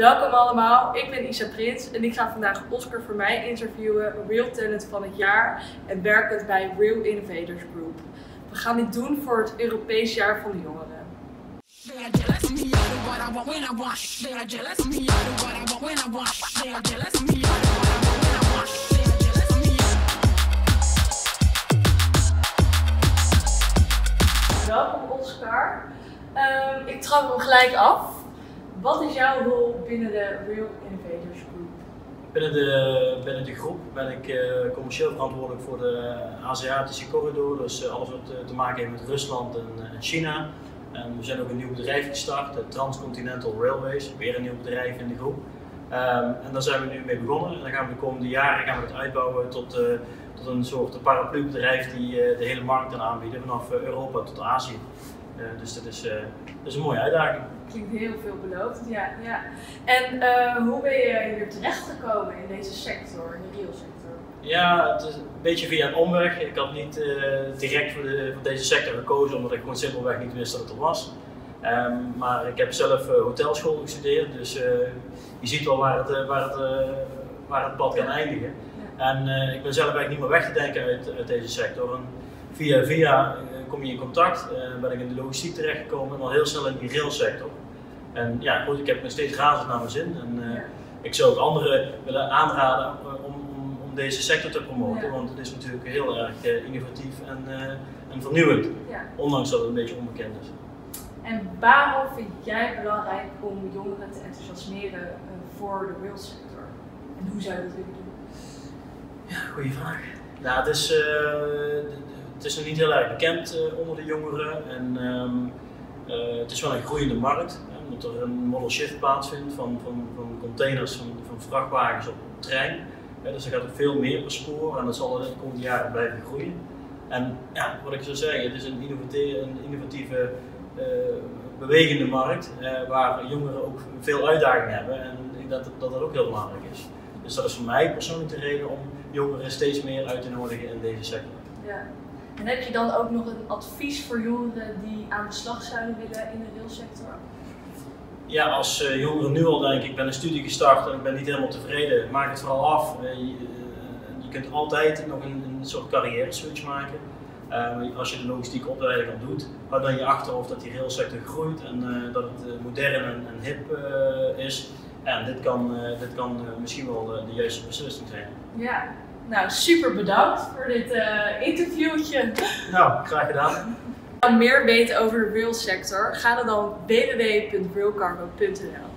Welkom allemaal, ik ben Isa Prins en ik ga vandaag Oscar voor mij interviewen, Real Talent van het jaar en werkend bij Real Innovators Group. We gaan dit doen voor het Europees Jaar van de Jongeren. Welkom Oscar. Ik trap hem gelijk af. Wat is jouw rol binnen de Real Innovators Group? Binnen de groep ben ik commercieel verantwoordelijk voor de Aziatische corridor, dus alles wat te maken heeft met Rusland en China. En we zijn ook een nieuw bedrijf gestart, de Transcontinental Railways, weer een nieuw bedrijf in de groep. En daar zijn we nu mee begonnen en dan gaan we de komende jaren het uitbouwen tot een soort paraplubedrijf die de hele markt kan aanbieden, vanaf Europa tot Azië. Dus dat is een mooie uitdaging. Klinkt heel veelbelovend, ja. En hoe ben je hier terecht gekomen in deze sector, in de real sector? Ja, het is een beetje via een omweg. Ik had niet direct voor deze sector gekozen, omdat ik gewoon simpelweg niet wist dat het er was. Maar ik heb zelf hotelschool gestudeerd, dus je ziet wel waar het pad kan eindigen. Ja. En ik ben zelf eigenlijk niet meer weg te denken uit deze sector. En via kom je in contact, ben ik in de logistiek terechtgekomen en al heel snel in die railsector. En ja, goed, ik heb nog steeds razend naar mijn zin en ik zou ook anderen willen aanraden om deze sector te promoten, want het is natuurlijk heel erg innovatief en vernieuwend, ondanks dat het een beetje onbekend is. En waarom vind jij het belangrijk om jongeren te enthousiasmeren voor de rail sector? En hoe zou je dat willen doen? Ja, goede vraag. Nou, het is nog niet heel erg bekend onder de jongeren en het is wel een groeiende markt, omdat er een model shift plaatsvindt van containers, van vrachtwagens op trein. Dus er gaat ook veel meer per spoor en dat zal de komende jaren blijven groeien. En ja, wat ik zou zeggen, het is een innovatieve, bewegende markt waar jongeren ook veel uitdagingen hebben en ik denk dat dat ook heel belangrijk is. Dus dat is voor mij persoonlijk de reden om jongeren steeds meer uit te nodigen in deze sector. Ja. En heb je dan ook nog een advies voor jongeren die aan de slag zouden willen in de railsector? Ja, als jongeren nu al denken, ik ben een studie gestart en ik ben niet helemaal tevreden, maak het vooral af. Je kunt altijd nog een soort carrière switch maken. Als je de logistieke opleiding al doet, hou dan je achterhoofd dat die railsector groeit en dat het modern en hip is. En dit kan misschien wel de juiste beslissing zijn. Ja, nou super bedankt voor dit interviewtje. Nou, graag gedaan. Als je meer weet over de rail sector, ga dan www.railcargo.nl.